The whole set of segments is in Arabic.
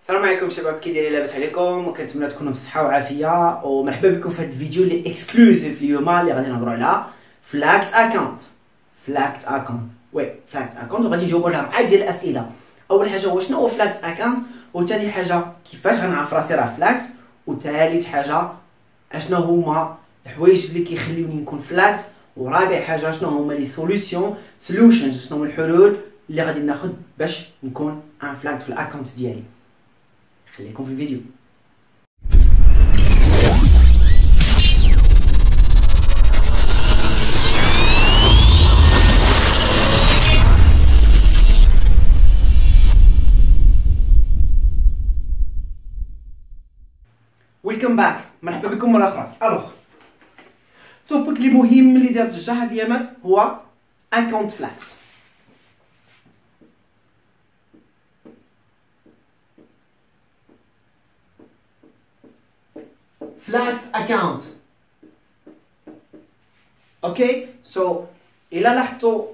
السلام عليكم شباب، كي دايرين؟ لاباس عليكم وكنتمنى تكونوا بصحه وعافيه، ومرحبا بكم في هذا الفيديو اللي اكسكلوزيف اليوم اللي غادي نهضروا على فلاكت اكونت. فلاكت اكونت وغادي نجاوبوا على 4 ديال الاسئله. اول حاجه هو شنو هو فلاكت اكونت، وثاني حاجه كيفاش غنعرف راسي راه فلاكت، وثالث حاجه اشنو هما الحوايج اللي كيخليوني نكون فلاكت، ورابع حاجه شنو هما لي سوليوشنز، شنو هما الحلول اللي غادي ناخذ باش نكون ان فلاكت في الاكونت ديالي. خليكم في الفيديو. ويلكم باك، مرحبا بكم مره اخرى. الوغ التوبيك اللي مهم اللي دارت جوج هاد الايامات هو اكونت فلاكت. فلاكت اكونت اوكي. سو الا لاحظتوا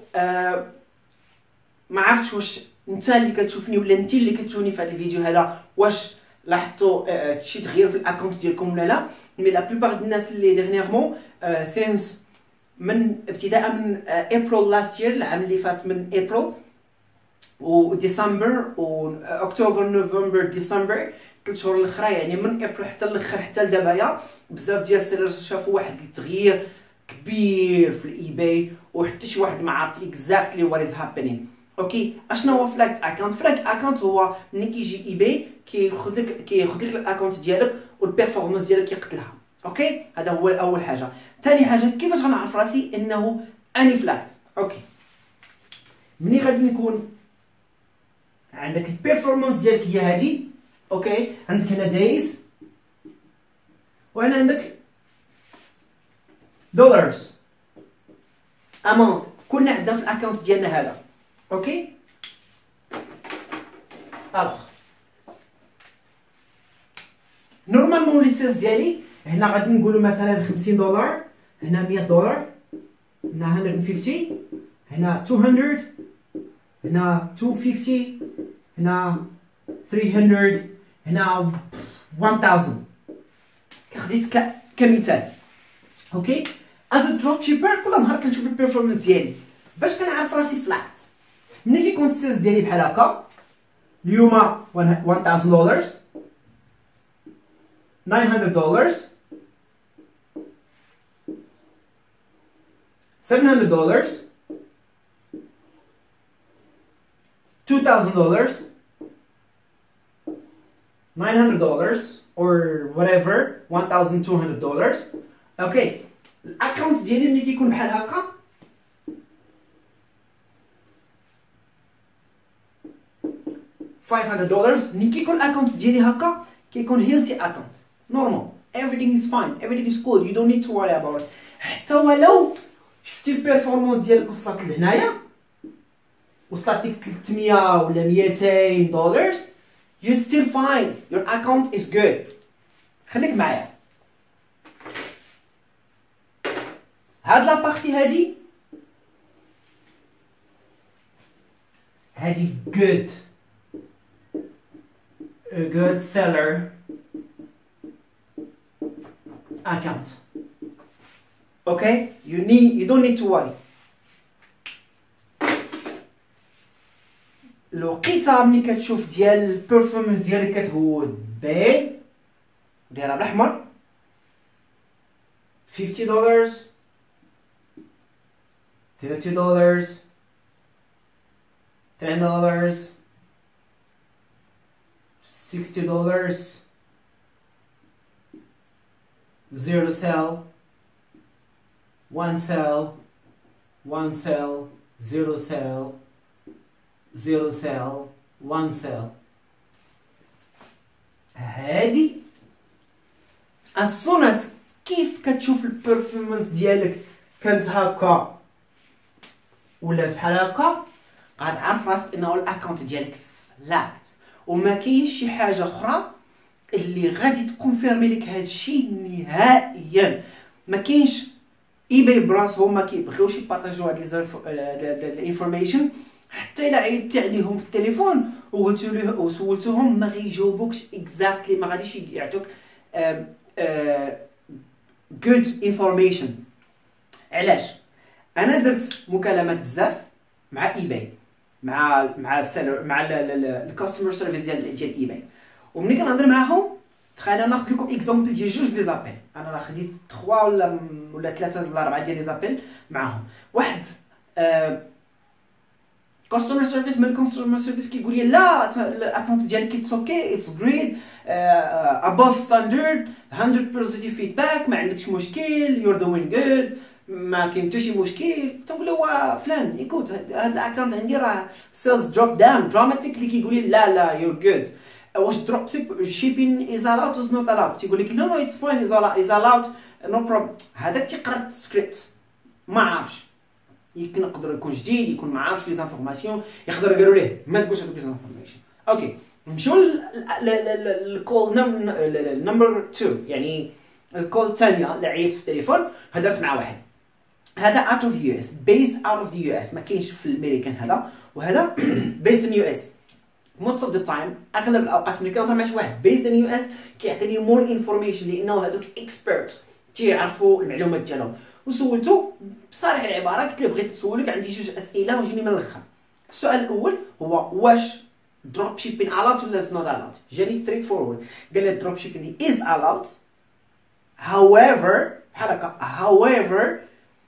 ما عرفتش واش انت اللي كتشوفني ولا انت اللي كتشوفني في هذا الفيديو هذا واش لاحظتوا شي تغيير في الاكونت ديالكم ولا لا. مي لا بلوبار د الناس اللي ديرنييرمون سينس من ابتداء من ابريل لاست يير، العام اللي فات، من ابريل وديسمبر واكتوبر نوفمبر ديسمبر، 3 شهور الاخرى، يعني من ابريل حتى الاخر حتى لدابايا بزاف ديال السيلرز شافوا واحد التغيير كبير في الاي باي، وحتى شي واحد ما عارف اكزاكتلي وات از هابينين. اوكي، اشنو هو فلاكت اكونت؟ فلاكت اكونت هو ملي كيجي اي باي كياخذ لك الاكونت ديالك والبيرفورمانس ديالك يقتلها. اوكي، هذا هو اول حاجه. ثاني حاجه كيفاش غنعرف راسي انه اني فلاكت؟ اوكي، ملي غادي نكون عندك البيرفورمانس ديالك هي هادي، اوكي، عندك هنا دايز وهنا عندك دولارز امونت، كلنا عندنا في الاكونت ديالنا هذا. اوكي، الوغ نورمالمون لي سيلز ديالي هنا غادي نقولوا مثلا $50، هنا $100، هنا 150، هنا 200، هنا 250، هنا 300، هنا 1000. خديت كمثال. اوكي، از دروب شيبر كل نهار كنشوف البيرفورمانس ديالي باش كنعرف راسي فلاكت. ملي كيكون السيلز ديالي بحال هكا، اليوم $1000، $900، $700، $2000، $900 or whatever, $1200. اوكي، الاكونت ديالي ملي كيكون بحال هكا $500. ملي كيكون الاكونت ديالي هكا كيكون هيلثي اكونت، نورمال، everything is fine, everything is good, you don't need to worry about it. حتى ولو شفتي البيرفورمانس ديالك وصلت لهنايا، وصلت لك 300 ولا $200، you're still fine, your account is good. خليك معايا. هاد لابارتي هادي good, a good seller account. Okay, you don't need to worry. الوقيته ملي كتشوف ديال البيرفورمانس ديالك كتهود باين ودايره بالاحمر، $50، $30، $10، $60, 0 sell, 1 sell, 1 sell, 0 sell, 0 sell, 1 sell. هادي as soon as كيف كتشوف البيرفورمانس ديالك كانت هكا ولات بحال هكا، غتعرف راسك انه الاكونت ديالك فلاكت، وما كاينش شي حاجه اخرى اللي غادي تكونفيرمي لك هذا الشيء نهائيا. ما كاينش اي باي براسهم ما كيبغيوش يبارطاجيو هاد الانفورميشن، حتى الا عيطتي عليهم في التليفون وقلت له وسولتهم ما غيجاوبوكش اكزاكتلي، ما غاديش يعطوك good information. علاش؟ انا درت مكالمات بزاف مع ايباي، مع الكاستمر سيرفيس ديال ايباي، وملي كنهضر معاهم تخيل ناخذ لكم اكزامبل ديال جوج لي زابيل، انا راه خديت 3 ولا 3 ولا 4 ديال لي زابيل معاهم. واحد كاستمر سيرفيس من الكاستمر سيرفيس كيقول لي لا الاكونت ديالك اتس اوكي اتس جريد above standard 100 positive feedback، ما عندكش مشكل، you're doing good، ما كاين حتى شي مشكل. تنقول له فلان ايكوت هذا الاكونت عندي راه سيلز دروب داون دراماتيكلي، كيقول لي لا you're good. واش دروب شيبين از allowed or not allowed؟ تيقول لك نو اتس فاين از allowed نو بروبليم. هذاك تيقرا السكريبت ما عارفش، يقدر يكون جديد، يكون ما عارفش لي زانفورماسيون، يقدر يقولوا ليه ما تقولش هذوك لي زانفورماسيون. اوكي نمشيو للكول نمبر 2، يعني الكول الثانيه اللي عيطت في التليفون هدرت مع واحد، هذا out of the US based out of the US، ما كاينش في الامريكان هذا، وهذا based in US. most of the time اغلب الاوقات ملي كنهضر مع شي واحد based in US كيعطيني more information، لانه هذوك experts تيعرفوا المعلومات ديالهم. وسولته بصريح العباره، قلت له بغيت نسولك عندي جوج اسئله وجيني من الاخر. السؤال الاول هو واش دروب شيبين allowed ولا not allowed؟ جاني ستريت فورورد، قال لي دروب شيبين is allowed however بحال هكا however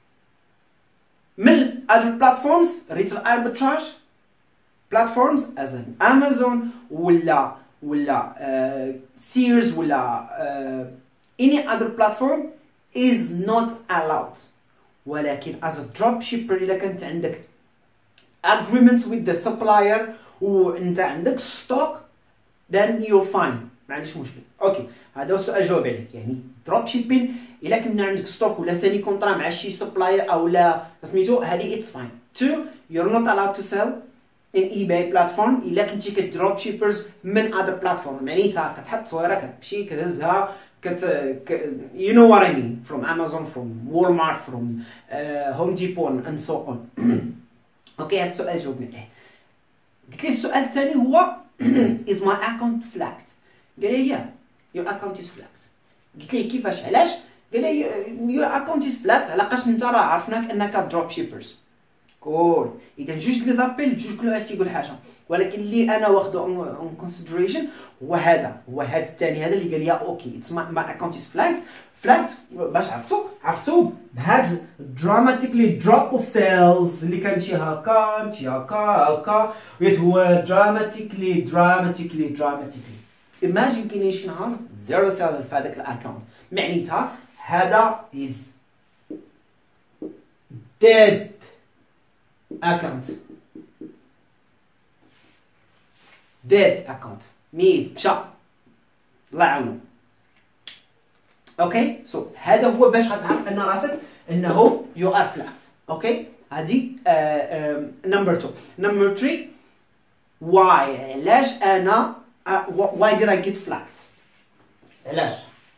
من other platforms retail arbitrage platforms as an Amazon ولا Sears ولا any other platform is not allowed. ولكن as a dropshipper إذا كانت عندك agreement with the supplier وانت عندك stock then you're fine، ما عندكش مشكل. اوكي هذا هو السؤال جاوب عليه. يعني دروب شيبين الا كنا عندك ستوك ولا ساني كونطرا مع شي سبلاير او لا سميتو هذه اتس فاين. 2 you're not allowed to sell in eBay platform الا كنتي كدروب شيبرز من other platform، معناتها كتحط تصويره كتمشي كتهزها you know what I mean from Amazon from Walmart from Home Depot and so on. اوكي هذا السؤال جاوبنا عليه. قلت لي السؤال الثاني هو is my account flagged؟ قال لي yeah your account is flagged. قلت لي كيفاش علاش؟ قال لي your account is flagged علاقاش انت راه عرفناك انك دروب شيبرز. كول اذا جوج لي زابيل بجوج كل واحد كيقول حاجه، ولكن اللي انا واخده اون كونسيدريشن هو هذا الثاني، هذا اللي قال لي اوكي اتس ماي اكونت از فلاج. باش عرفتو بهاد دراماتيكلي دروب اوف سيلز اللي كنمشي هكا نمشي هكا ويت هو دراماتيكلي ايماجين كاين شي نهار زيرو سيل في هذاك الاكونت، معناتها هذا از ديد account dead account ميت مشى الله يعاونو. اوكي سو هذا هو باش غتعرف ان راسك انه you are flagged. اوكي هذه نمبر 2. نمبر 3 why علاش انا why did I get flagged؟ علاش؟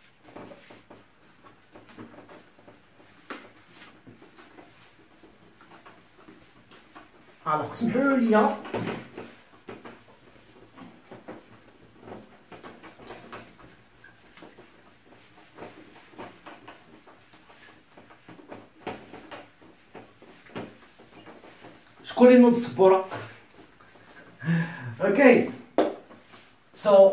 على اسمحوا لي شكون اللي نوض السبوره. اوكي سو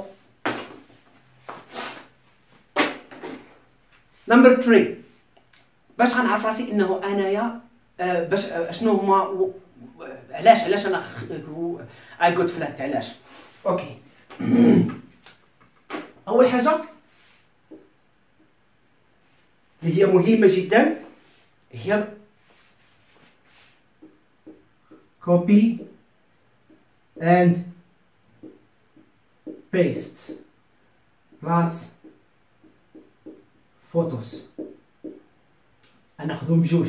نمبر 3 باش غنعرف راسي انه انايا باش شنو هما علاش انا اي جوت فلاكت علاش. اوكي اول حاجه اللي هي مهمه جدا هي copy and paste plus photos. ناخذهم بجوج.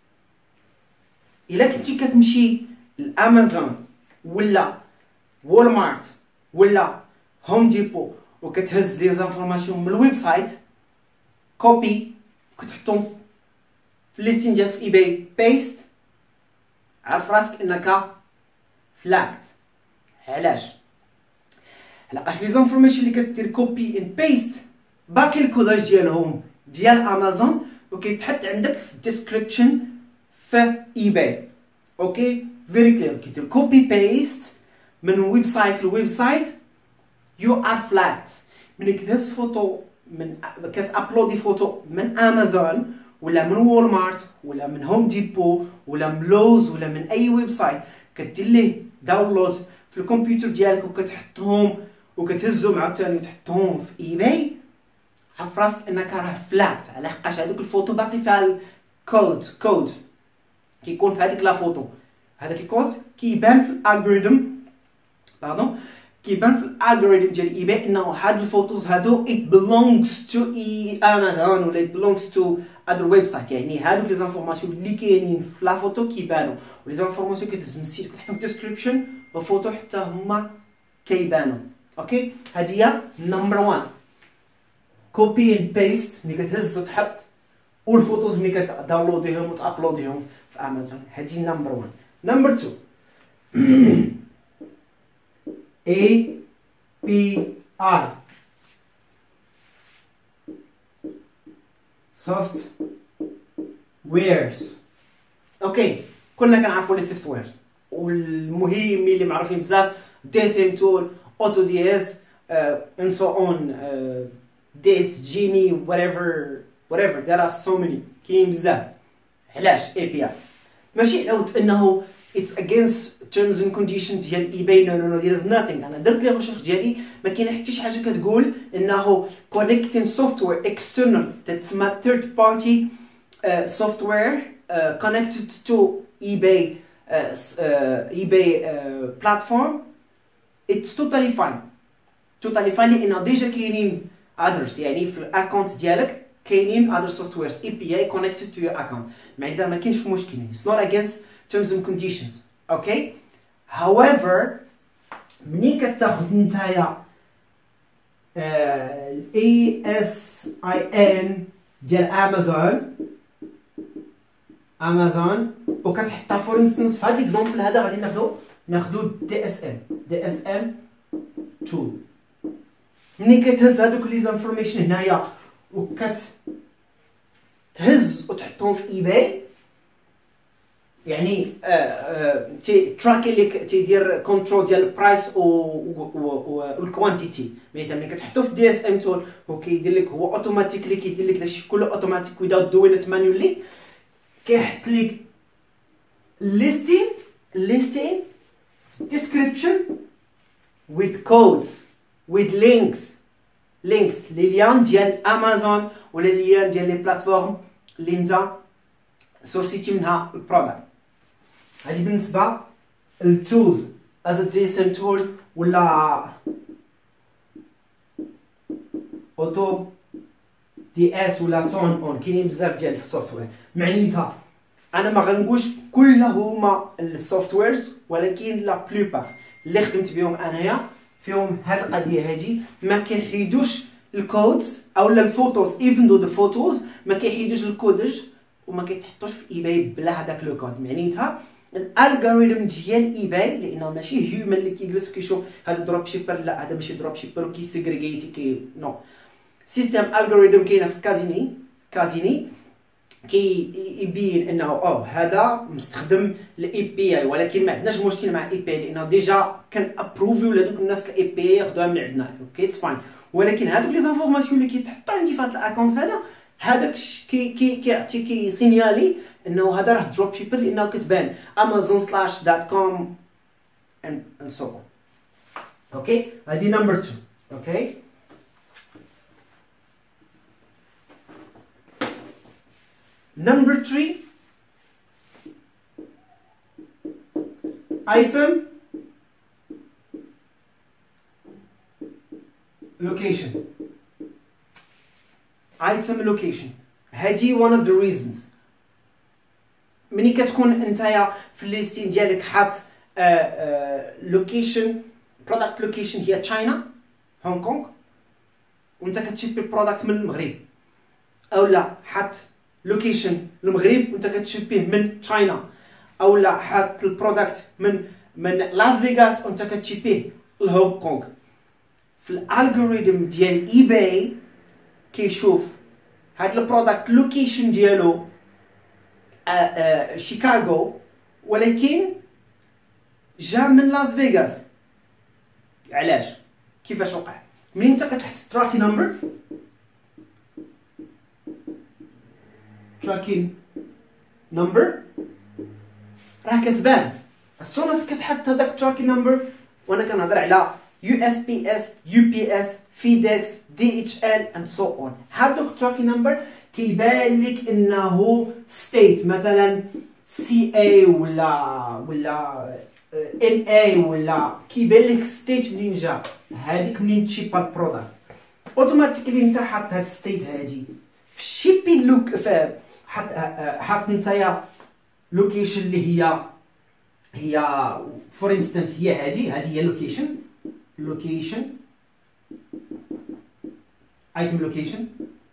الا كنتي كتمشي لامازون ولا وولمارت ولا هوم ديبو وكتهز لي زانفورماسيون من الويب سايت كوبي كتحطهم في الليستين ديالك في ايباي بيست، عرف راسك انك فلاكت. علاش؟ لقاش لي زانفورميشن اللي كدير كوبي اند بيست باقي الكوداج ديالهم ديال امازون وكيتحط عندك في الديسكريبشن في ايباي. اوكي فيري كلير. كيدير كوبي بيست من ويب سايت لويب سايت يو ار فلاكت. ملي كتهز فوتو من كتابلودي فوتو من امازون ولا من وولمارت ولا من هوم ديبو ولا من لوز ولا من اي ويب سايت، كدير ليه داونلود في الكمبيوتر ديالك وكتحطهم وكتهزهم عاوتاني وتحطهم في ايباي، عرف راسك انك راه فلاكت. على حقاش هذوك الفوتو باقي فيها الكود كيكون في هذيك لا فوتو. هذاك الكود كيبان في الالغوريثم كيبان في الالغوريثم ديال ايباي انه هاد الفوتوز هادو it belongs to امازون ولا it belongs to other website. يعني هادوك لي زانفورماسيون اللي كاينين في لا فوتو كيبانوا، ولي زانفورماسيون كتهز من السيت كتحطهم في الديسكريبشن والفوتو حتى هما كيبانوا. اوكي هادي هي نمبر 1 كوبي اند بيست ملي كتهز وتحط، والفوتوز ملي كتداونلوديهم وتابلوديهم في امازون. هادي نمبر 1. نمبر 2 API سوفت ويرز. اوكي كلنا كنعرفوا لي سوفت ويرز، والمهم اللي معروفين بزاف دي اس ام تول، اوتو دي اس and so on, ديس جيني whatever there are so many كاينين بزاف. علاش API؟ ماشي عاود انه it's against terms and conditions ديال ايباي، no there is nothing. انا درت لي ريشيرش ديالي ما كاين حتى شي حاجه كتقول انه connecting software external تسمى third party software connected to eBay platform it's totally fine لان ديجا كاينين others. يعني في الاكونت ديالك كاينين other softwares API connected to your account، معناتها ما كاينش مشكل. it's not against terms and conditions. اوكي however ملي كتاخذ نتايا ASIN ديال امازون وكتحطها فور انستنس في هذا الاكزامبل هذا غادي ناخذو DSM tool. ملي كتهز هذوك لي زانفورميشن هنايا وكتهز وتحطهم في ايباي، يعني تراكي اللي تيدير كونترول ديال البرايس والكوانتيتي. معناتها ملي كتحطو في دي اس ام تول وكيدير لك هو اوتوماتيكلي كيدير لك داكشي كله اوتوماتيك without doing it manually. كيحط لك listing description with codes with links لي ليان ديال امازون ولا ليان ديال لي بلاتفورم اللي انت سورسيتي منها البرودكت. هذه بالنسبه للتولز از دي اس ام تول ولا اوتو دي اس ولا سون اون. كاينين بزاف ديال السوفتوير. معنيتها انا ما غنقولش كلها هما السوفتويرز، ولكن لا بلوبار اللي خدمت بهم انايا فيهم هاد القضيه هادي ما كيحيدوش الكودز او الفوتوز even though the photos ما كيحيدوش الكودج وما كيتحطوش في ايباي بلا هذاك لو كود. معنيتها الالغوريثم ديال ايباي لانه ماشي هيومن اللي كيجلس وكيشوف هذا دروب شيبر لا هذا ماشي دروب شيبر وكيسيغريغيتي كي نو سيستم الغوريثم كاينه في كازيني كيبين انه هذا مستخدم الاي بي اي، ولكن ما عندناش مشكل مع اي بي اي لانه ديجا كان ابروفيو لهذوك الناس الاي بي اي ياخذوها من عندنا. اوكي اتس فاين. ولكن هذوك لي زانفورماسيون اللي كيتحطوا عندي في هذا الاكونت هذاك كيعطي سينيالي انه هذا راه دروب شيبر لانه كتبان amazon/.com and so on. اوكي هذه نمبر 2. اوكي Number 3, item location. هذه one of the reasons. ملي كتكون نتايا في الليستين ديالك حاط location product location هي تشاينا هونغ كونغ وانت كتشيبي البرودكت من المغرب، او لا حاط لوكيشن المغرب وانت كتشبيه من تشاينا، او لا حاط البرودكت من لاس فيغاس وانت كتشبيه لهونغ كونغ. في الالغوريثم ديال اي باي كيشوف هاد البرودكت لوكيشن ديالو شيكاغو ولكن جا من لاس فيغاس. علاش؟ كيفاش وقع؟ منين انت كتحط تراكي نمبر راه كتبان السونس كتحط هذاك تراكي نمبر. وانا كنهضر على USPS UPS FedEx DHL and so on. هادوك تراكي نمبر كيبان لك انه ستيت مثلا CA ولا NA ولا كيبان لك ستيت منين جا. هذيك منين تشيب البرودكت اوتوماتيكلي انت حاط هاد ستيت هادي في الشيبين لوك حاط نتايا لوكيشن اللي هي فور انستنس هي هي لوكيشن ايتم لوكيشن.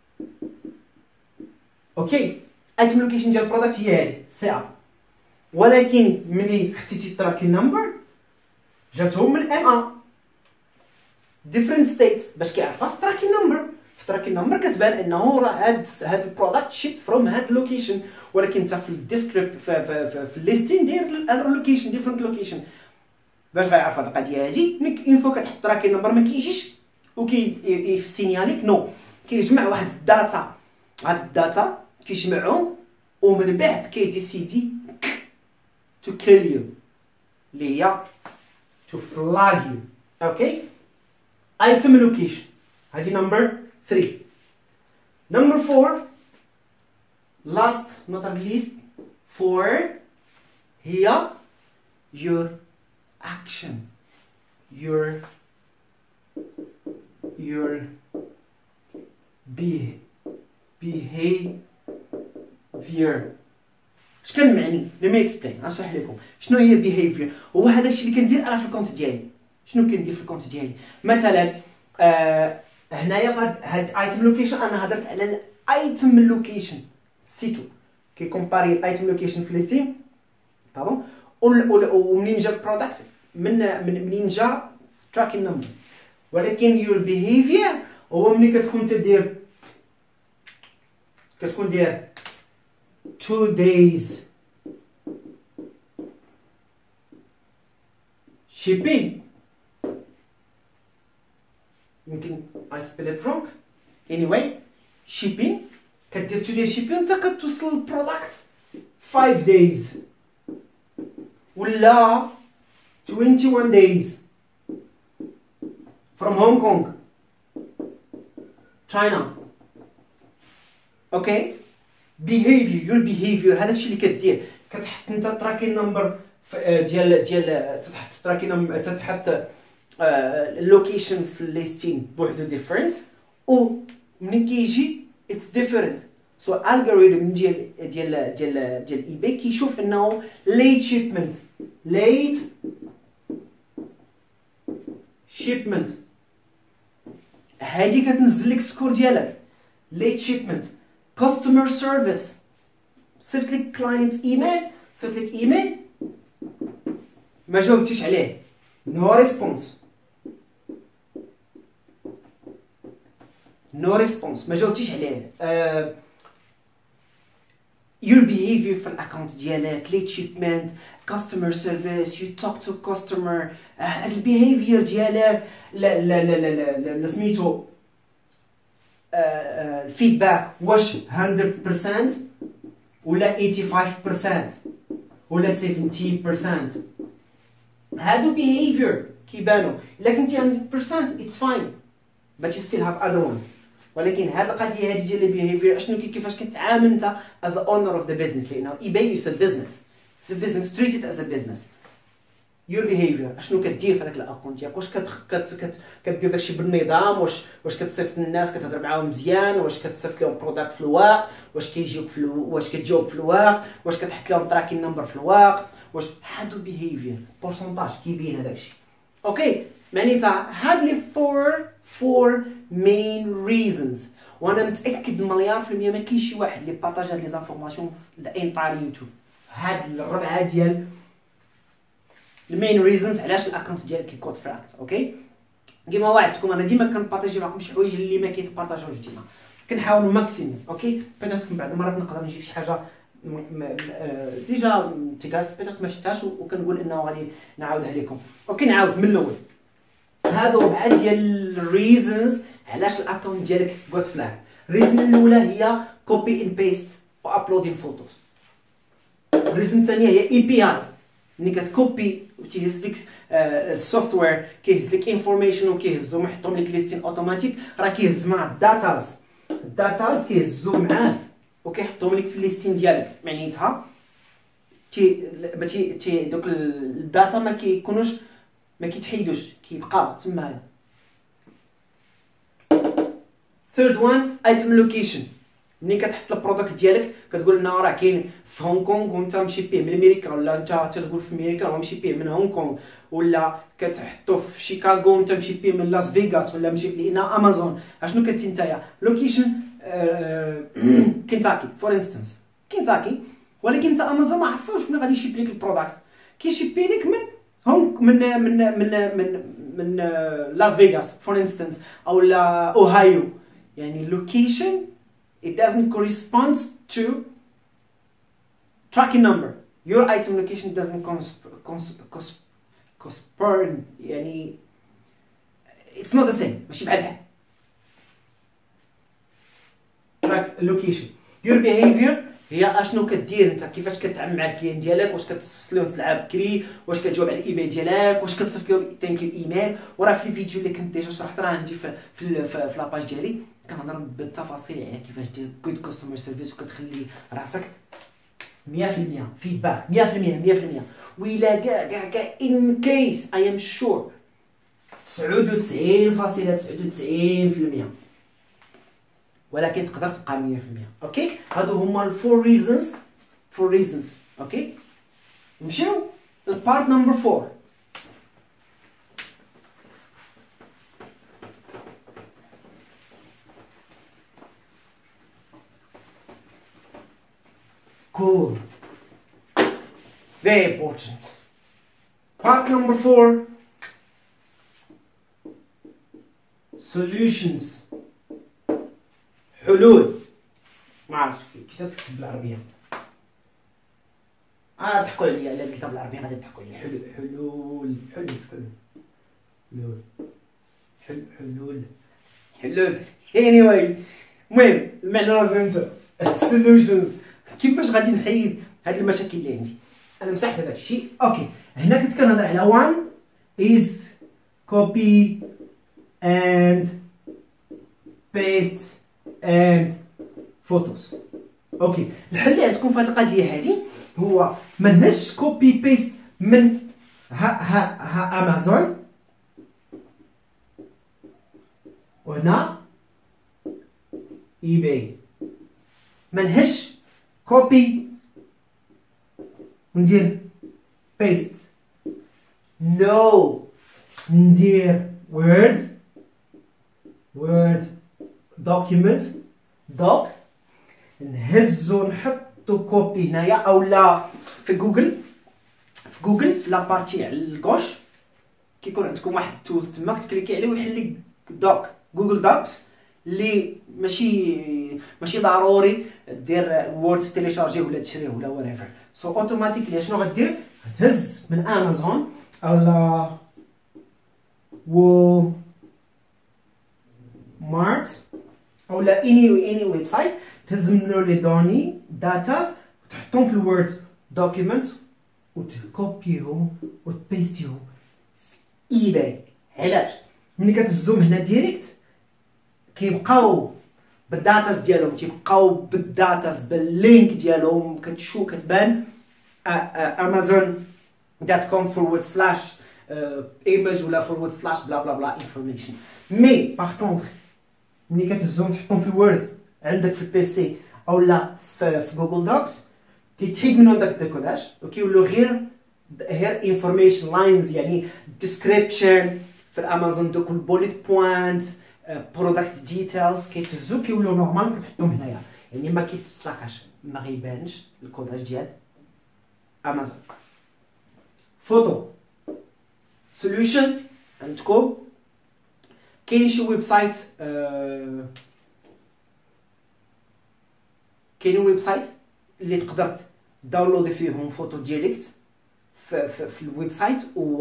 اوكي ايتم لوكيشن ديال البرودكت هي هادي سي ولكن ملي حطيتي التراكي نمبر جاتهم من MA different states باش كيعرفها في التراكي نمبر. في التراكي نمبر كتبان انه راه هاد البرودكت شيب فروم هاد لوكيشن، ولكن انت في الديسكريبت في الليستين دير اللوكيشن ديفرنت لوكيشن. باش غيعرف هاد القضيه هادي اون فوا كتحط التراكي نمبر ما كيجيش وكيسينياليك نو كيجمع واحد الداتا. هاد الداتا كيجمعهم ومن بعد كيديسيدي to kill you اللي هي to flag you. اوكي item location هادي number 3. number 4 last not least 4 هي your action your behavior. اش كنمعني؟ لما اكسبلين غنشرح لكم شنو هي بيهيفير. هو هذا الشيء اللي كندير انا في الكونت ديالي. شنو كندير في الكونت ديالي؟ مثلا هنايا في هاد ايتم لوكيشن انا هضرت على الايتم لوكيشن سيتو كيكومباري الايتم لوكيشن في ليستين بارون ومنين جا البرودكت منين جا تراكين نمبر. ولكن يور بيهيفير هو ملي كتكون دير 2 days shipping يمكن I spell it wrong anyway shipping كدير 2 days shipping انت كتوصل البرودكت 5 days ولا 21 days from Hong Kong China. اوكي behavior your behavior هذاك الشيء اللي كدير كتحط انت تراكين نمبر ديال تحط تراكين نمبر تحط اللوكيشن في الليستين بوحدو ديفرنت و ملي كيجي اتس ديفرنت. سو الجوريثم ديال اي باي كيشوف انه late shipment هادي كتنزل لك السكور ديالك. late shipment customer service صيفط لك كلاينت ايميل ما جاوبتيش عليه no response ما جاوبتيش عليه. your behavior في الاكونت ديالك late shipment customer service you talk to customer البيهيفير ديالك لا سميتو الفيدباك واش 100% ولا 85% ولا 70%. هادو behavior كيبانو. الا كنتي 100% it's fine but you still have other ones. ولكن هاد القضيه هادي ديال behavior اشنو كيفاش كتعامل انت as the owner of the business لانه eBay is a business. it's a business treat it as a business. your behavior اشنو كدير في هذاك الاكونت ديالك. واش كدير داكشي بالنظام واش كتصيفط الناس كتهضر معاهم مزيان واش كتصيفط لهم بروداكت في الوقت واش كيجيوك واش كتجاوب في الوقت واش كتحط لهم تراكين نمبر في الوقت واش هادو behavior بورسونتاج كيبين هذاك الشيء. اوكي معناتها هاد لي فور مين ريزونز وانا متاكد مليار في المية ما كاينش شي واحد اللي بارطاج هاد لي زانفورماسيون في الانطار يوتيوب. هاد الربعه ديال المين ريزونز علاش الاكونت ديالك كيكود فراكت. اوكي كيما وعدتكم انا ديما كنبارطاجي معكم شي حوايج اللي ما كيتبارطاجيوش ديما، كنحاول ماكسيموم. اوكي بيتيت من بعض المرات نقدر نجيب شي حاجه ديجا تيكالت بيتيت ما شفتهاش وكنقول انه غادي نعاودها لكم. اوكي نعاود من الاول. هادو 4 ديال الريزونز علاش الاكونت ديالك غوت فلاغ. الريزون الاولى هي كوبي ان بيست وابلودين فوتوز. الريزون الثانيه هي اي بي اي، ملي كتكوبي وتيهز لك السوفتوير كيهز لك انفورميشن وكيهزهم يحطهم لك ليستين اوتوماتيك، راه كيهز مع الداتاز كيهزو معاه وكيحطهم لك في الليستين ديالك. معنيتها تي دوك الداتا ما كيكونوش ما كيتحيدوش كيبقاو تمايا. ثيرد وان ايتم لوكيشن. ملي كتحط البرودكت ديالك كتقول انه راه كاين في هونغ كونغ وانت مشي بيه من امريكا، ولا انت تقول في امريكا وهو مشي بيه من هونغ كونغ، ولا كتحطو في شيكاغو وانت مشي بيه من لاس فيغاس، ولا مشي لان امازون. اشنو كنتي نتايا لوكيشن كنتاكي فور انستنس كنتاكي، ولكن انت امازون ما عرفوش من غادي يشيب لك البرودكت، كيشيبي لك من هونغ من لاس فيغاس فور انستنس او لا اوهايو. يعني لوكيشن it doesn't correspond to tracking number. Your item location doesn't correspond يعني it's not the same. ماشي بحال track location. Your behavior هي اشنو كدير انت، كيفاش كتعامل مع الكليان ديالك، واش كتصيفط لهم سلعه بكري، واش كتجاوب على الايميل ديالك، واش كتصيفط لهم ثانك يو ايميل. وراه في الفيديو اللي كنت ديجا شرحت راه عندي في لاباج ديالي كنهضر بالتفاصيل على كيفاش دير جود كاستمر سيرفيس وكتخلي راسك 100% فيدباك 100%. وإلا كاع ان كيس اي ام شور 99.99%، ولكن تقدر تبقى 100%. اوكي هادو هما الفور ريزونز. اوكي نمشيو للبارت نمبر 4. Cool. Very important. Part number 4. Solutions. حلول. ما عرفتش كيف تكتب بالعربية. ضحكوا عليا الا قلتها بالعربية غادي تضحكوا عليا. حلول. Anyway. المهم المعنى راه فهمتو. Solutions. كيفاش غادي نحيد هاد المشاكل اللي عندي. انا مسحت هذاك الشيء. اوكي هنا كنت كنهضر على 1 is copy and paste and photos. اوكي الحل اللي عندكم في هاد القضيه هادي هو ما نهزش كوبي بيست من ها امازون وهنا ايباي، ما نهزش كوبي وندير بيست. نو ندير وورد دوكيمنت دوك نهزو نحطو كوبي هنايا اولا في جوجل في لابارتي على الكوش كيكون عندكم واحد التولز تما كتكليكي عليه ويحل لك دوك جوجل دوكس اللي ماشي ضروري دير وورد تيليشارجيه ولا تشريه ولا وريفر. سو اوتوماتيكلي شنو غدير غتهز من امازون اولا و مارت اولا اني ويب سايت تهز منو لي دوني داتاز وتحطهم في الوورد دوكيمنت وتكوبيهم وتبيستيهم في ايباي. علاش ملي كتهزهم هنا ديريكت كيبقاو بالداتاز ديالهم، تيبقاو بالداتاز باللينك ديالهم كتبان amazon.com/image ولا /bla bla bla information. مي باغ كونطخ ملي كتهزهم تحطهم في الوورد عندك في البيسي اولا في جوجل دوكس كيتحيد منهم داك الديكوداج وكيولوا غير انفورميشن لاينز، يعني ديسكريبشن في الامازون دوك البوليت بوينت برودكت ديتيلز كيتهزو كيولوا نورمال كتحطهم هنايا، يعني ما كيتستراكاش ما غيبانش الكوداج ديال امازون. فوتو سوليوشن عندكم كاين شي ويب سايت كاينين ويب سايت اللي تقدر داونلودي فيهم فوتو ديريكت في الويب سايت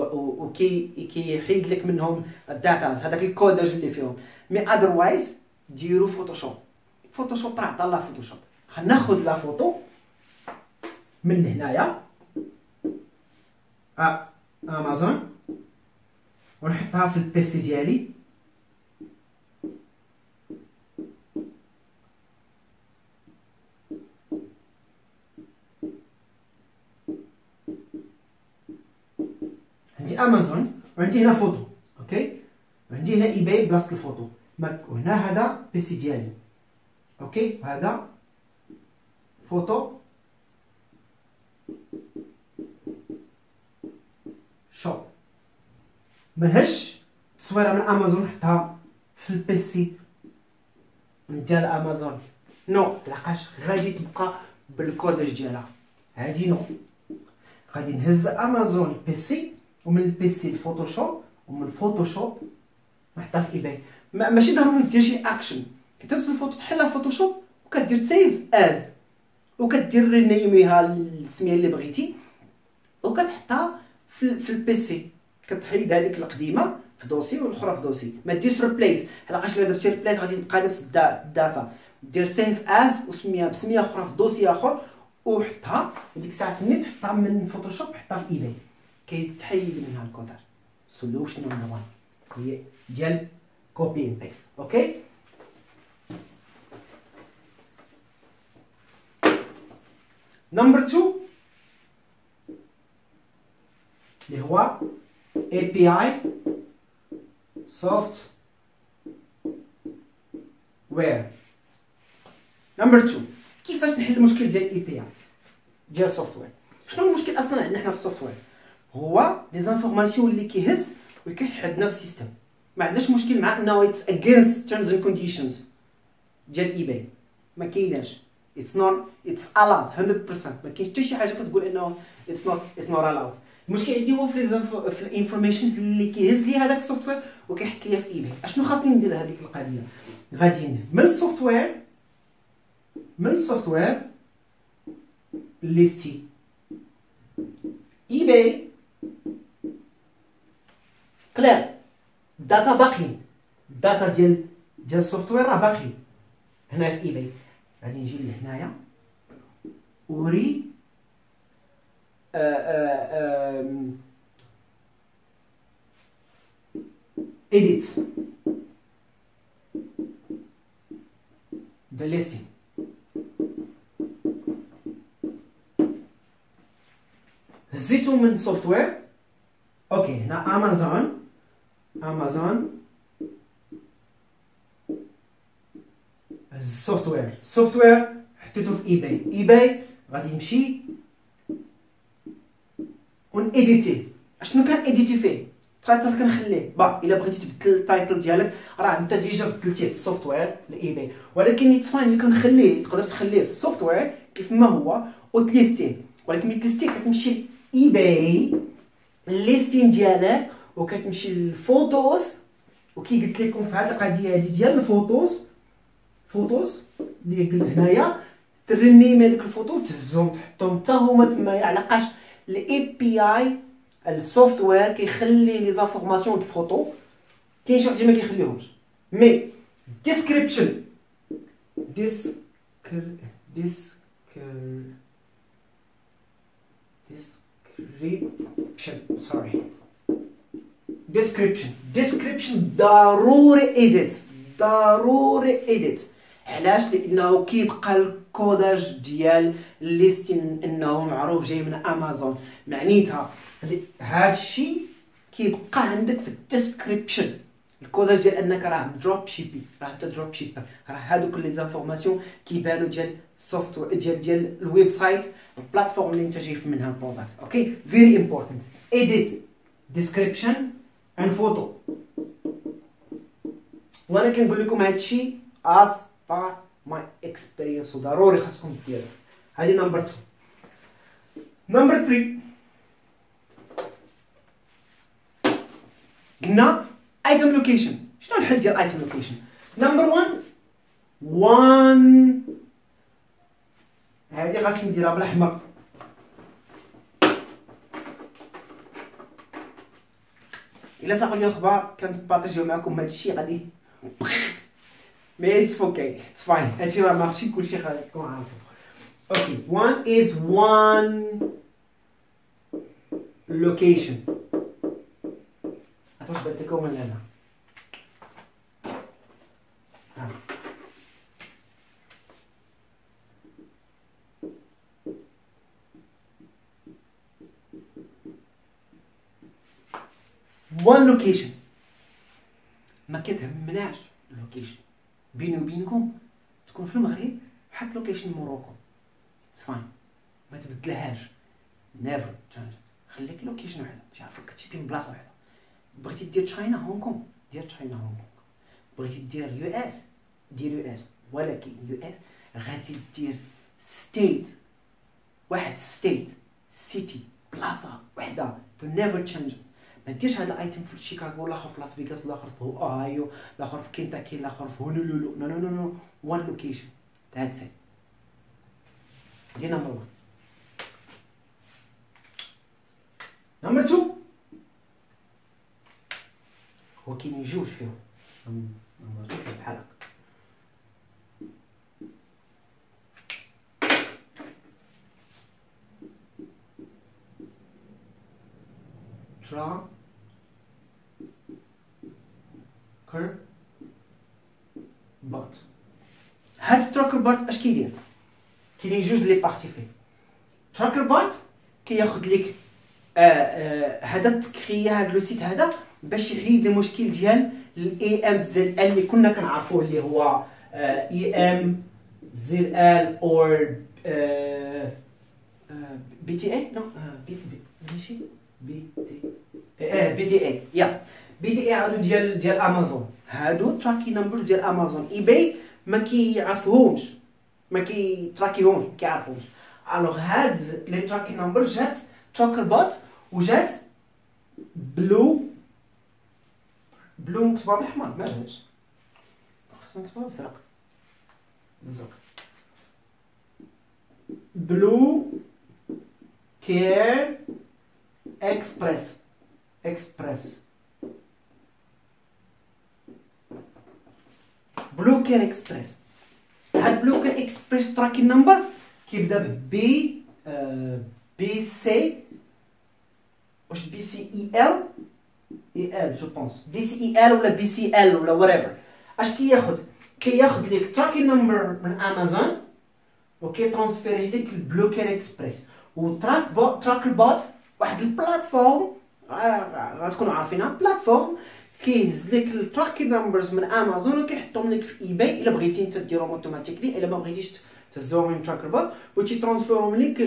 كيحيد لك منهم الداتاز هذاك الكوداج اللي فيهم. مي اذروايز ديروا فوتوشوب. فوتوشوب راه عطا الله فوتوشوب. غناخذ لا فوتو من هنايا امازون ونحطها في البيسي ديالي. عندي امازون وعندي هنا فوتو، اوكي، وعندي هنا اي باي بلاصه الفوتو، وهنا هذا بيسي ديالي، اوكي، هذا فوتو شوب. منهش تصويره من امازون نحطها في البيسي ديال امازون، نو، لحقاش غادي تبقى بالكوداج ديالها، هادي نو. غادي نهز امازون البيسي ومن البيسي الفوتوشوب ومن الفوتوشوب نحطها في ايباي. ماشي ضروري دير شي اكشن، كتهز الفوتو تحلها فوتوشوب وكدير سيف از وكدير رينيميها السميه اللي بغيتي وكتحطها في البيسي، كتحيد هذيك القديمه في دوسي والاخرى في دوسي. ما ديرش ريبليس، لحقاش الا درتي ريبليس غادي تبقى نفس الداتا. دير سيف از وسميها بسميه اخرى في دوسي اخر وحطها، وديك الساعه تني تحطها من فوتوشوب حطها في ايباي، كيتحيد منها الكوداج. سولوشن نمبر 1 هي ديال كوبي اند بيست، اوكي. نمبر 2 اللي هو API سوفت وير. نمبر 2 كيفاش نحل المشكل ديال الاي بي اي ديال السوفت وير. شنو المشكل اصلا عندنا حنا في السوفت وير؟ هو لي زانفورماسيون اللي كيهز وكيحدنا في السيستم. ما عندناش مشكل مع انه اتس اجينست تيرمز اند كونديشنز ديال اي باي، ما كايناش، اتس allowed 100%. ما كاينش حتى شي حاجه كتقول انه اتس نوت allowed. المشكل عندي هو في الانفورميشنز اللي كيهز لي هذاك السوفت وير وكيحط ليا في ايباي. اشنو خاصني ندير هذيك القضيه؟ غادي من السوفت وير ليستي ايباي كلير الداتا باقيين، الداتا ديال السوفت وير راه باقيين هنا في ايباي. غادي نجي لهنايا وري edit the listing. هزيتو من سوفت وير، اوكي، هنا امازون السوفت وير حطيتو في ايباي غادي نمشي ونيديتي. اشنو كان ايديتي فيه؟ التايتل كنخليه الا بغيتي تبدل التايتل ديالك راه انت ديجا بدلتيه في السوفت وير لايباي، ولكن يتفاين كنخليه، تقدر تخليه في السوفت وير كيف ما هو وتليستيه، ولكن ملي تليستيه كتمشي ايباي الليستين ديالك وكتمشي للفوتوز. وكي قلت لكم في هذه القضيه هذه ديال الفوتوز اللي قلت هنايا، ترنيمي هذيك الفوتو تهزهم تحطهم حتى هما تمايا، علاقاش الاي بي اي السوفت وير كيخلي لي زانفورماسيون د الفوتو، كاين شي وحدين ما كيخليهمش. مي ديسكريبشن ديسكريبشن ضروري ايديت. علاش؟ لانه كيبقى الكوداج ديال الليستين انه معروف جاي من امازون، معنيتها هادشي كيبقى عندك في الديسكريبشن، الكوداج ديال انك راه دروب شيبي، راه انت دروب شيبر، راه هادوك لي زانفورماسيون كيبانوا ديال السوفت ديال الويب سايت البلاتفورم اللي انت جايب منها البرودكت. اوكي، فيري امبورتانت ايديت ديسكريبشن اند فوتو. وانا كنقول لكم هادشي از بار ماي اكسبيرينس وضروري خاصكم ديروه. هذه نمبر 2. نمبر 3 قلنا ايتم لوكيشن. شنو الحل ديال ايتم لوكيشن؟ نمبر 1 هذه غادي نديرها بالاحمر. الا تاخذوا لي اخبار كنبارطاجيو معكم هذا الشيء غادي مي اتس اوكي اتس فاين. هادشي راه ماشي كلشي غادي تكون عارفو. اوكي 1 is one location. واش بانت لكم ولا لا؟ one location ما كتهمناش اللوكيشن. بيني وبينكم تكون في المغرب حط لوكيشن موروكو اتس فاين، ما تبدلهاش نيفر تشانج. خليك لوكيشن وحده باش يعرفك كتجيبي من بلاصه وحده. بغيتي دير تشاينا هونغ كونغ دير تشاينا هونغ كونغ، بغيتي دير يو اس دير يو اس، ولكن يو اس غادي دير ستيت واحد، ستيت سيتي بلاصه وحده تو نيفر تشانج. ما ديرش هذا الايتم في شيكاغو، الاخر في لاس فيغاس، الاخر في اوهايو، الاخر في كنتاكي، الاخر في هونولولو. نو نو نو نو وان لوكيشن ذاتس ات. دي نمبر 1. نمبر 2 هو كاين جوج فيهم. نمبر 2 بحال هكا تراكر بوت. هاد التراكر بوت اش كيدير؟ كاينين جوج لي بارتي فيه. تراكر بوت كياخد لك هذا التكريه، هذا لو سيت هذا باش يحيد المشكل ديال الاي ام زد ال اللي كنا كنعرفوه، اللي هو اي ام زد ال اور بي تي اي. نو ماشي بي تي بي دي اي. يا بي دي اي هادو ديال امازون. هادو تراكي نمبر ديال امازون. اي باي ما كيعرفوهمش، ما كيتراكيهمش، ما كيعرفوهمش. الوغ هاد لي تراكي نمبر جات تراكر بوت وجات بلو مكتوبه بالاحمر، ما جاتش خصنا نكتبوها بالزرق. بلو كير اكسبريس بلو كير اكسبريس. هاد بلو كير اكسبريس تراكي نمبر كيبدا ب بي سي، واش بي سي اي ال جو بونس، بي سي اي ال ولا بي سي ال ولا whatever. اش كياخد ليك تراكي نمبر من امازون وكي ترانسفيري ليك البلو كير اكسبريس. تراكر بوت واحد البلاتفورم غتكونوا عارفينها، بلاتفورم كيهز لك التراكي نمبرز من امازون وكيحطهم لك في اي باي. الا بغيتي انت ديرهم اوتوماتيكلي، الا ما بغيتيش تهزوهم من تراكر بوت وتي ترانسفيرهم لك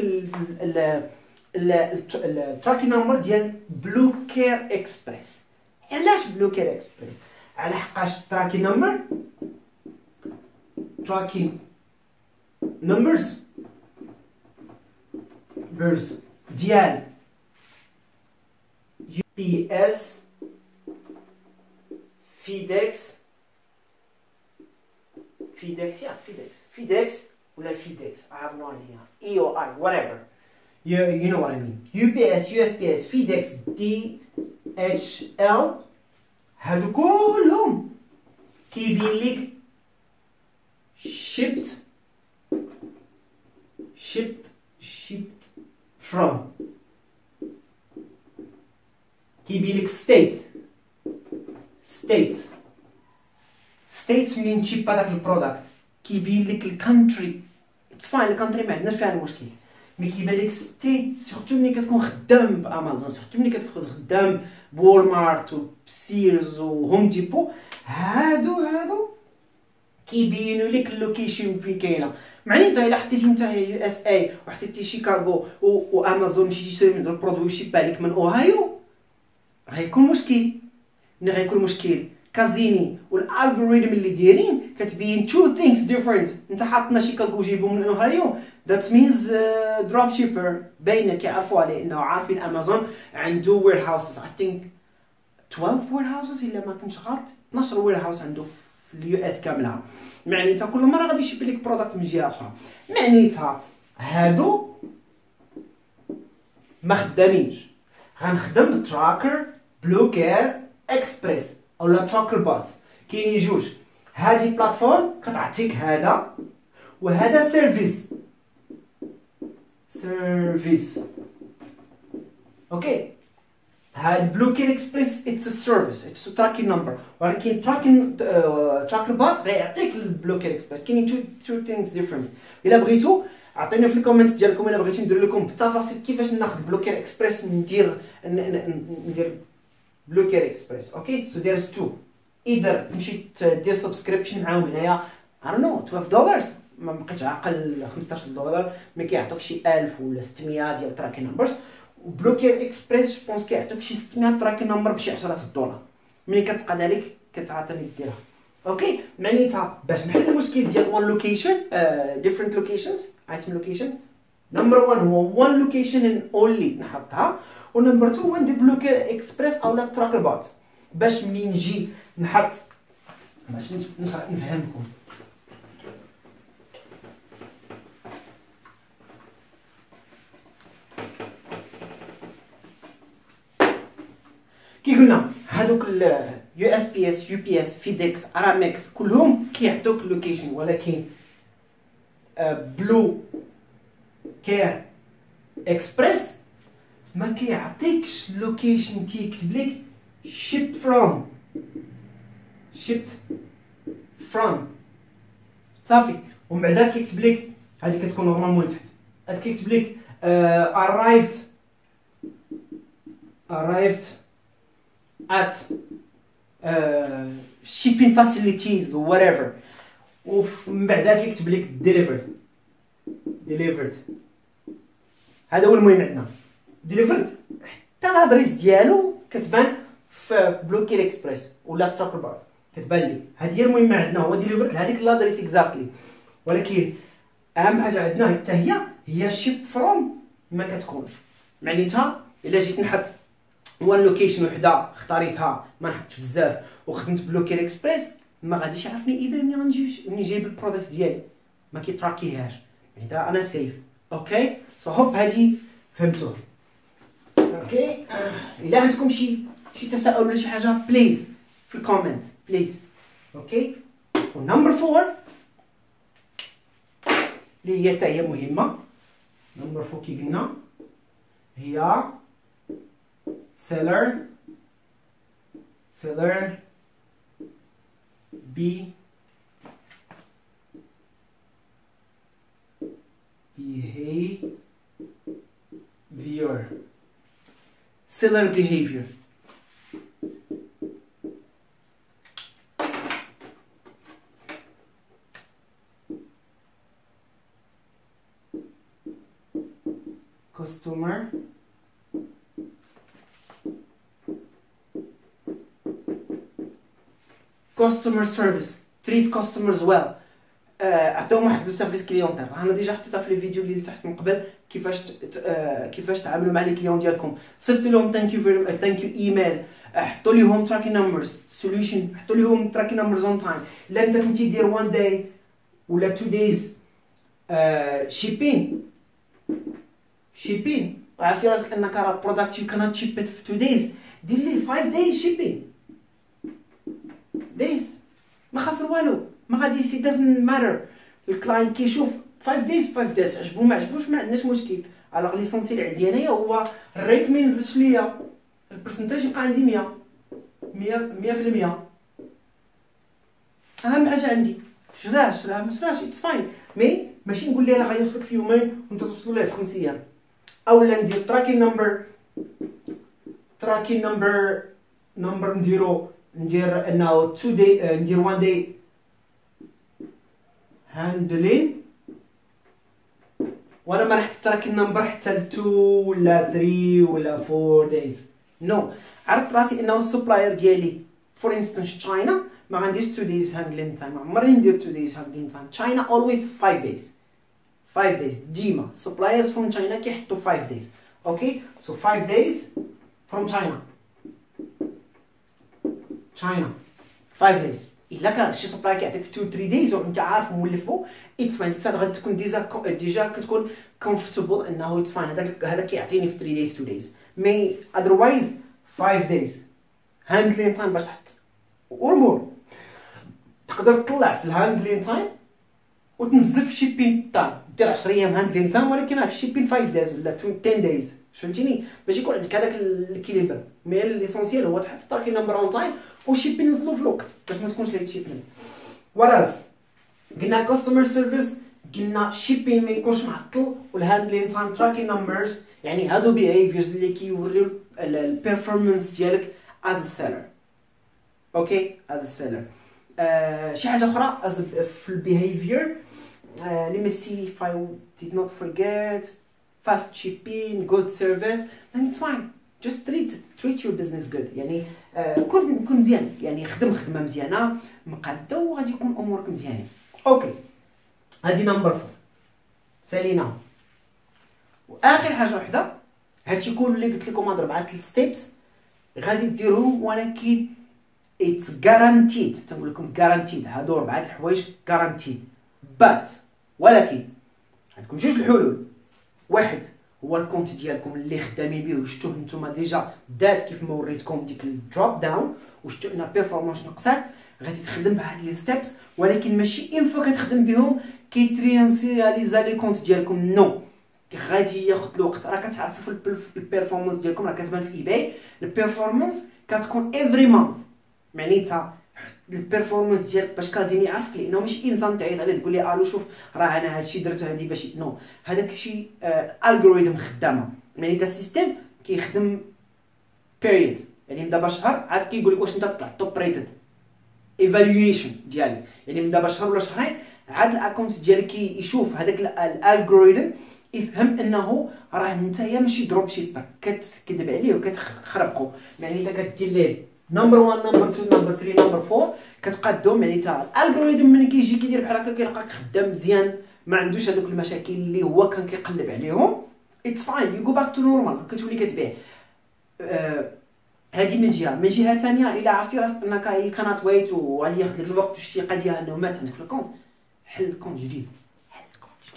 التراكي نمبر ديال بلو كير اكسبريس. علاش بلو كير اكسبريس؟ على حقاش تراكي نمبرز ديال يو بي اس فيدكس ولا فيدكس I have no idea, EOI whatever, you know what I mean. UPS USPS FedEx DHL هادو كلهم كيبين لك shipped from، كيبين لك states منين تشيب هذاك البرودكت، كيبين لك الكونتري. اتس فاين الكونتري ما عندناش فيها المشكل، مي كيبان لك ستيت سورتو ملي كتكون خدام بامازون، سورتو ملي كتكون خدام بولمارت وبسيرز وهوم ديبو. هادو كيبينوا لك اللوكيشن فين كاينه. معني انت الا حطيتي انت يو اس اي وحطيتي شيكاغو وامازون مشيتي تشري من البرودوي شيب عليك من اوهايو، غيكون مشكل. كازيني والالغوريثم اللي دايرين كتبين two things different. انت حاطنا شيكاغو جايبو من اوهايو، that means drop shipper باينه كيعرفوا عليه انه عارفين امازون عنده وير هاوسز. I think 12 وير هاوسز الا ما كنتش غلط، 12 وير هاوس عنده في اليو اس كاملها. معنيتها كل مره غادي يشيب لك برودكت من جهه اخرى. معنيتها هادو ما خدامينش، غنخدم تراكر بلوكير اكسبريس اولا تراكر بوت. كاينين جوج، هادي بلاتفورم كتعطيك هذا وهذا سيرفيس اوكي. هاد بلوكير اكسبريس اتس ا سيرفيس، اتس تراكين نمبر، ولكن تراكر بوت غيعطيك البلوكير اكسبريس. كاينين تو ثينكس ديفرنت. الا بغيتو عطيني في الكومنتس ديالكم الا بغيتو ندير لكم بالتفاصيل كيفاش ناخذ بلوكير اكسبريس ندير بلوكير اكسبريس. اوكي سو ذير از تو، اذا مشيت دير سبسكريبشن معاهم هنايا I don't know $12 ما بقيتش عاقل $15 ما كيعطوك شي 1000 ولا 600 ديال تراكين نمبرز. وبلوكير اكسبريس جو بونس كيعطوك شي 600 تراكين نمبر بشي $10. ملي كتقاد عليك كتعاطيني ديرها. اوكي معنيتها باش نحل المشكل ديال وان لوكيشن ديفرنت لوكيشنز ايتم لوكيشن. نمبر 1 هو وان لوكيشن ان اونلي نحطها، ونمبر 2 هو ندير بلوكير اكسبريس اولا تراكر بوت باش منين نجي نحط باش نفهمكم. كي قلنا هادوك يو اس بي اس يو بي اس فيديكس ارامكس كلهم كيعطوك لوكيشن، ولكن بلو كير اكسبريس ما كيعطيكش لوكيشن، تيكتب لك shipped from صافي. ومن بعدا كيكتب لك هذه كتكون نورمالمون تحت، هاد كيكتب لك arrived at shipping facilities or whatever. ومن بعدا كيكتب لك delivered. هذا هو المهم عندنا delivered. حتى الادريس ديالو كتبان في بلوكير اكسبريس ولا في تراكر بوت كتبان لي. هذه هي المهمه عندنا، هو delivered هذيك الادريس اكزاكتلي. ولكن اهم حاجه عندنا حتى هي شيب فروم ما كتكونش. معنيتها الا جيت نحط وان لوكيشن وحده اختاريتها ما نحطش بزاف وخدمت بلوكير اكسبريس ما غاديش يعرفني ايباي منين جايب البرودكت ديالي، ما كيتراكيهاش. معناتها انا سيف. اوكي سو هوب هادي فهمتوها. اوكي الا عندكم شي تساؤل ولا شي حاجه بليز في الكومنت بليز. اوكي ونمبر 4 اللي هي حتى هي مهمه. نمبر 4 كي قلنا هي seller behavior. customer service. treat customers well. عطيهم واحد لو سيرفيس كليونتير. انا ديجا حطيتها في الفيديو اللي تحت من قبل كيفاش تعاملوا مع لي كليون ديالكم. صيفطوا لهم ثانك يو ايميل، حطوا لهم تراكين نمبرز سوليوشن، حطوا لهم تراكين نمبرز اون تايم. الا انت كنتي دير 1 داي ولا 2 دايز شيبين عرفتي راسك انك راه برودكت يو كانت شيب في 2 دايز، دير ليه 5 دايز شيبين دايز ما خسر والو، ما غاديش دازنت ماتر. الكلاينت كيشوف 5 دايز عجبو ما عجبوش ما عندناش مشكل. على ليسونسي اللي عندي انايا هو الريت ما ينزلش ليا، البرسنتاج يبقى عندي 100%. اهم حاجه عندي شراه ما شراش اتس فاين، مي ماشي نقول ليه راه غيوصلك في يومين وانت توصلوا ليه في 5 ايام. اولا ندير تراكين نمبر ندير انه 2 داي ندير 1 داي هاندلين، وانا ما رحت تراكين نمبر حتى ل 2 ولا 3 ولا 4 دايز. نو عرفت راسي انه السبلاير ديالي فور انستنس تشاينا ما غنديرش 2 دايز هاندلين تايم، عمرني ندير 2 دايز هاندلين تايم. تشاينا اولويز 5 دايز ديما. سبلايرز فروم تشاينا كيحطوا 5 دايز. اوكي سو 5 دايز فروم تشاينا. تشاينا 5 دايز. الا كان شي سبلاي كيعطيك في 2 3 دايز وانت عارف مولفو اتس فاين، انت غادي تكون ديجا كتكون كومفورتبل انه اتس فاين هذا كيعطيني في 3 دايز 2 دايز. مي اذروايز 5 دايز هاندلين تايم باش تحط امور تقدر تطلع في الهاندلين تايم وتنزل في شيبين تايم، دير 10 ايام هاندلين تايم ولكن في شيبين 5 دايز ولا 10 دايز، فهمتيني؟ باش يكون عندك هذاك الكيليبر. مي ليسونسيال هو تحط تراكي نمبر اون تايم وشيبين ينزلوا في الوقت باش ما تكونش لهاد الشيء. وراز قلنا كاستمر سيرفيس، قلنا شيبين ما يكونش معطل، والهاندلين تايم تراكي نمبرز، يعني هادو بيهيفيرز اللي كيوريو البيرفورمانس ديالك از ا سيلر. اوكي از ا سيلر. شي حاجه اخرى في البيهيفير let me see if I did not forget fast shipping good service then it's fine just treat your business good. يعني كون مزيان، يعني خدم خدمه مزيانه مقاده وغادي يكون امورك مزيانين. اوكي هادي نمبر 4 سالينا. واخر حاجه وحده هادشي كله اللي قلت لكم هاد 4 ستيبس غادي ديرهم، ولكن it's guaranteed. تنقول لكم guaranteed هادو 4 الحوايج guaranteed but ولكن عندكم جوج الحلول. واحد هو الكونت ديالكم اللي خدامين به وشفتوه نتوما ديجا دات كيف ما وريتكم ديك الدروب داون وشفتوا ان البيرفورمانس نقصات، غادي تخدم بهاد لي ستيبس ولكن ماشي ان فوا كتخدم بهم كيتريانسياليزا لي كونت ديالكم. نو غادي ياخذ الوقت. راه كتعرفوا في البيرفورمانس ديالكم راه كتبان في ايباي البيرفورمانس كتكون افري مانث، معناتها البيرفورمانس ديالك باش كازيني يعرفك، لانه ماشي انسان تعيط عليه تقول لي الو شوف راه انا هادشي درت هادي باش نو هذاك الشيء الجوريثم خدامه، معناتها السيستم كيخدم بيريود، يعني من دابا شهر عاد كيقول لك واش انت طلع توب ريتد ايفالويشن ديالك، يعني من دابا شهر ولا شهرين عاد الاكونت ديالك كيشوف هذاك الالجوريثم يفهم انه راه نتايا ماشي دروب شيبر كتكذب عليه وكتخربقو، معناتها كدير ليه نمبر 1 نمبر 2 نمبر 3 نمبر 4 كتقادهم. معناتها الالغوريثم ملي كيجي كيدير بحال هكا كيلقاك خدام مزيان ما عندوش هذوك المشاكل اللي هو كان كيقلب عليهم. اتس فاين يو جو باك تو نورمال كتولي كتبيع. هذه من جهه. من جهه ثانيه الا عرفتي راسك انك كانت ويت وغادي ياخذ لك الوقت باش تيقى ديال انه مات عندك في الكونت، حل الكونت جديد، حل الكونت جديد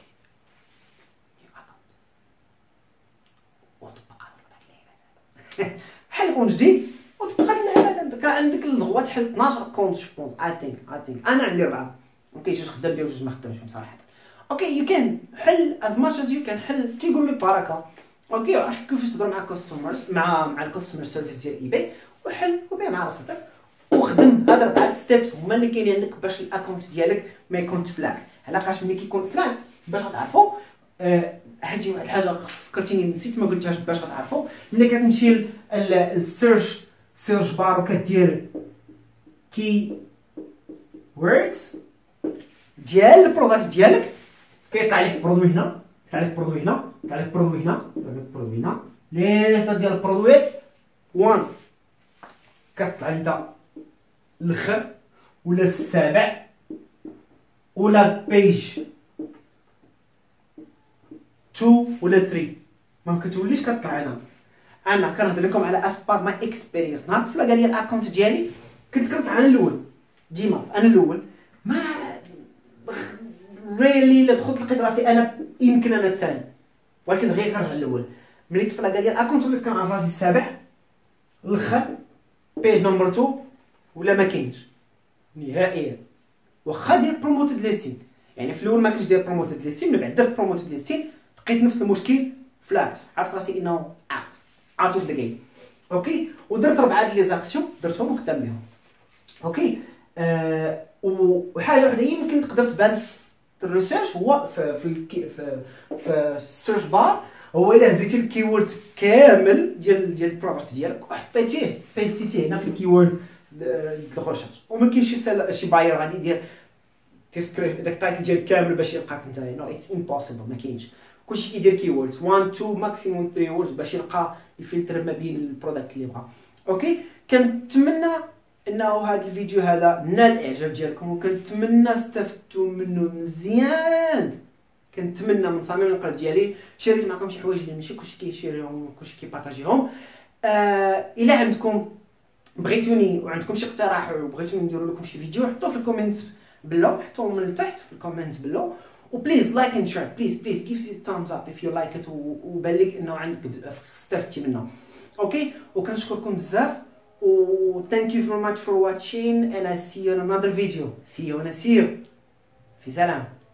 وطبق هاد حل الكونت جديد وطبق هاد اللعبه. عندك الغوا تحل 12 كونت جو بونس اي ثينك انا عندي 4 اوكي جوج خدام بهم وجوج ما خدامش بهم صراحه. اوكي يو كان حل از ماتش از يو كان حل تيقول لك بركه. اوكي عرف كيفاش تهضر مع كاستمرز مع الكاستمر سيرفيس ديال ايباي وحل وبيع مع راسك وخدم. هاد 4 ستيبس هما اللي كاينين عندك باش الاكونت ديالك ما يكونش فلات. علاش ملي كيكون فلات باش تعرفوا هادي واحد الحاجه فكرتيني نسيت ما قلتهاش باش تعرفوا ملي كتمشي للسيرش سيرش بار وكدير كي ووردز ديال البروداكت ديالك كيطلع لك برودوي هنا، يطلع لك برودوي هنا، يطلع لك برودوي هنا، يطلع لك برودوي هنا، ليسه ديال البرودوي 1 كتطلع انت الاخر ولا السابع ولا بيج 2 ولا 3 ما كتوليش كتطلع هنا. انا كنهضر لكم على اسبار ماي اكسبيرينس. نهار الطفله قال لي الاكونت ديالي كنت كنطلع انا الاول ديما انا الاول ما ريلي لا دخلت لقيت راسي انا يمكن انا الثاني ولكن غير كنرجع الاول. ملي الطفله قال لي الاكونت وليت كنعرف راسي السابع الاخر بيج نمبر 2 ولا ما كاينش نهائيا. واخا دير بروموتد ليستين، يعني في الاول ما كنتش داير بروموتد ليستين من بعد درت بروموتد ليستين لقيت نفس المشكل فلات، عرفت راسي انه اوت اوف ذا جيم. اوكي ودرت 4 لي زاكسيون درتهم وخدام بهم. اوكي وحاجه وحده يمكن تقدر تبان في الريسيرش هو في السيرش بار، هو الا هزيتي الكيورد كامل ديال البرودكت ديالك وحطيتيه بيستيتيه هنا في الكيورد الريشيرش وما كاينش شي باير غادي يدير تيسكريب داك التايتل ديال كامل باش يلقاك انت. نو اتس امبوسيبل ما كاينش. كلشي كيدير كيوردز 1 2 ماكسيموم 3 ووردز باش يلقى يفلتر ما بين البرودكت اللي بغا. اوكي كنتمنى انه هذا الفيديو هذا نال الاعجاب ديالكم وكنتمنى استفدتوا منه مزيان. كنتمنى من صميم القلب ديالي شاريت معكم شي حوايج اللي ماشي كلشي كيشيريهم كلشي كيبارطاجيهم. الا عندكم بغيتوني وعندكم شي اقتراح وبغيتوني نديروا لكم شي فيديو، حطوه في الكومنت بلو، حطوه من التحت في الكومنت بلو. وبليز لايك اند شير، بليز جيف ات thumbs up if you like it، وبان لك انه عندك استفدتي منه. اوكي، وكنشكركم بزاف و thank you very much for watching and I see you in another video. See you في سلام.